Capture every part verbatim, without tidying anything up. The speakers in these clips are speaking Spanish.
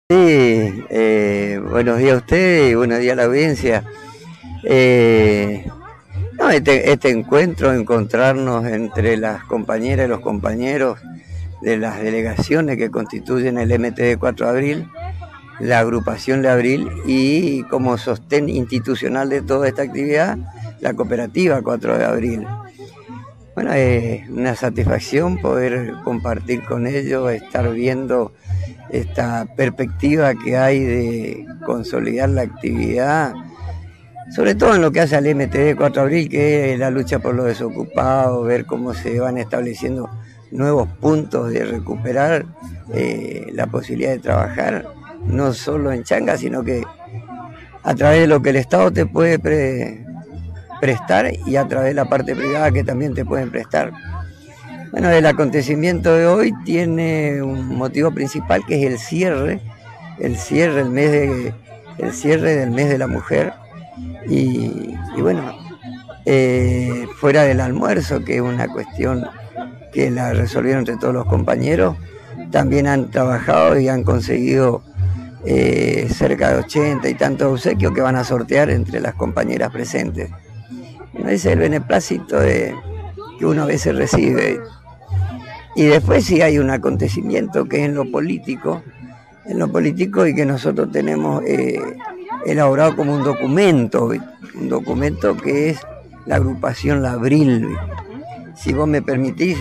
Sí, eh, buenos días a usted y buenos días a la audiencia. Eh, no, este, este encuentro, encontrarnos entre las compañeras y los compañeros de las delegaciones que constituyen el M T D cuatro de abril, la agrupación de abril y como sostén institucional de toda esta actividad, la cooperativa cuatro de abril. Bueno, es una satisfacción poder compartir con ellos, estar viendo esta perspectiva que hay de consolidar la actividad, sobre todo en lo que hace al M T D cuatro de abril, que es la lucha por los desocupados, ver cómo se van estableciendo nuevos puntos de recuperar eh, la posibilidad de trabajar, no solo en changa, sino que a través de lo que el Estado te puede pre prestar y a través de la parte privada que también te pueden prestar. Bueno, el acontecimiento de hoy tiene un motivo principal que es el cierre, el cierre, el mes de, el cierre del mes de la mujer y, y bueno, eh, fuera del almuerzo, que es una cuestión que la resolvieron entre todos los compañeros, también han trabajado y han conseguido eh, cerca de ochenta y tantos obsequios que van a sortear entre las compañeras presentes. Ese es el beneplácito de, que uno a veces recibe. Y después sí hay un acontecimiento que es en lo político, en lo político y que nosotros tenemos eh, elaborado como un documento, un documento que es la agrupación La Abril. Si vos me permitís,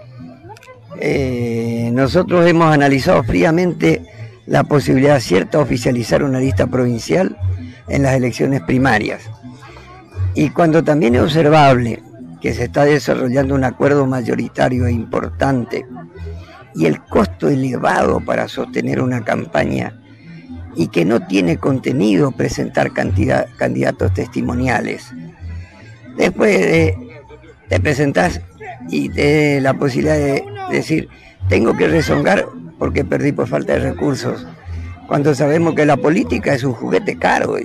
eh, nosotros hemos analizado fríamente la posibilidad cierta de oficializar una lista provincial en las elecciones primarias. Y cuando también es observable que se está desarrollando un acuerdo mayoritario e importante y el costo elevado para sostener una campaña y que no tiene contenido presentar cantidad, candidatos testimoniales. Después de, te presentás y te da la posibilidad de decir, tengo que rezongar porque perdí por falta de recursos, cuando sabemos que la política es un juguete caro.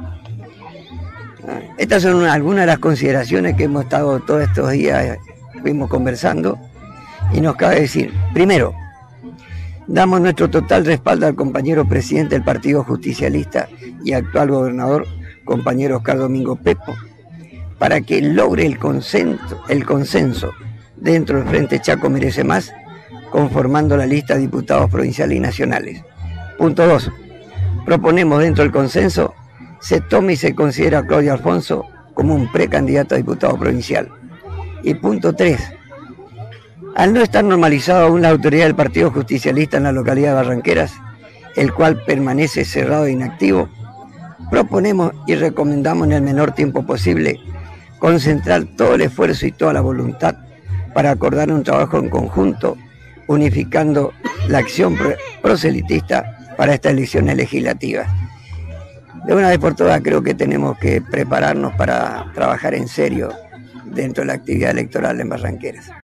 Estas son algunas de las consideraciones que hemos estado todos estos días, fuimos conversando, y nos cabe decir, primero, damos nuestro total respaldo al compañero presidente del Partido Justicialista y actual gobernador, compañero Oscar Domingo Pepo, para que logre el consenso, el consenso dentro del Frente Chaco Merece Más, conformando la lista de diputados provinciales y nacionales. Punto dos, proponemos dentro del consenso se tome y se considera a Claudio Alfonso como un precandidato a diputado provincial. Y punto tres, al no estar normalizado aún la autoridad del Partido Justicialista en la localidad de Barranqueras, el cual permanece cerrado e inactivo, proponemos y recomendamos en el menor tiempo posible concentrar todo el esfuerzo y toda la voluntad para acordar un trabajo en conjunto, unificando la acción proselitista para estas elecciones legislativas. De una vez por todas creo que tenemos que prepararnos para trabajar en serio dentro de la actividad electoral en Barranqueras.